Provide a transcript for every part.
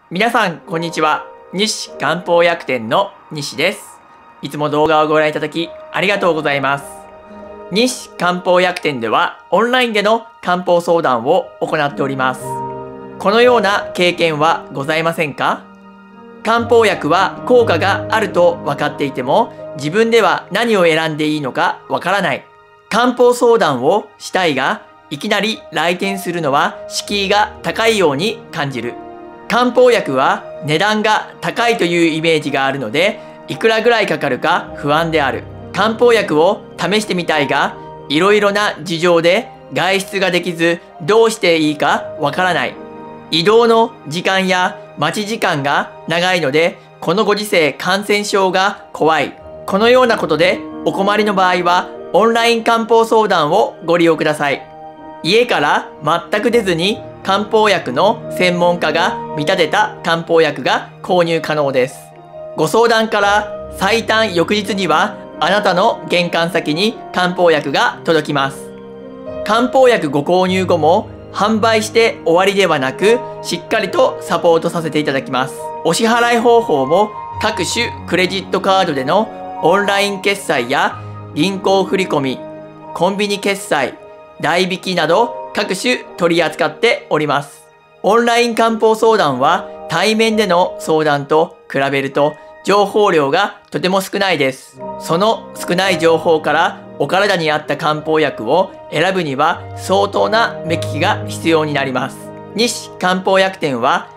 皆さん、こんにちは。西漢方薬店の西です。いつも動画をご覧いただき、ありがとうございます。西漢方薬店では、オンラインでの漢方相談を行っております。このような経験はございませんか？漢方薬は効果があると分かっていても、自分では何を選んでいいのかわからない。漢方相談をしたいが、いきなり来店するのは敷居が高いように感じる。漢方薬は値段が高いというイメージがあるので、いくらぐらいかかるか不安である。漢方薬を試してみたいが、いろいろな事情で外出ができず、どうしていいかわからない。移動の時間や待ち時間が長いので、このご時世感染症が怖い。このようなことでお困りの場合は、オンライン漢方相談をご利用ください。家から全く出ずに漢方薬の専門家が見立てた漢方薬が購入可能です。ご相談から最短翌日にはあなたの玄関先に漢方薬が届きます。漢方薬ご購入後も販売して終わりではなく、しっかりとサポートさせていただきます。お支払い方法も各種クレジットカードでのオンライン決済や銀行振込、コンビニ決済、代引きなど各種取り扱っております。オンライン漢方相談は対面での相談と比べると情報量がとても少ないです。その少ない情報からお体に合った漢方薬を選ぶには相当な目利きが必要になります。西漢方薬店は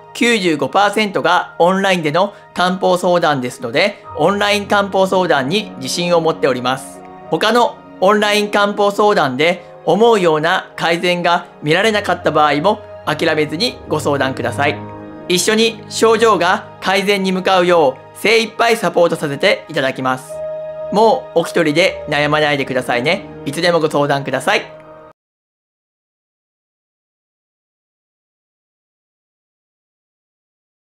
95% がオンラインでの漢方相談ですので、オンライン漢方相談に自信を持っております。他のオンライン漢方相談で思うような改善が見られなかった場合も諦めずにご相談ください。一緒に症状が改善に向かうよう精一杯サポートさせていただきます。もうお一人で悩まないでくださいね。いつでもご相談ください。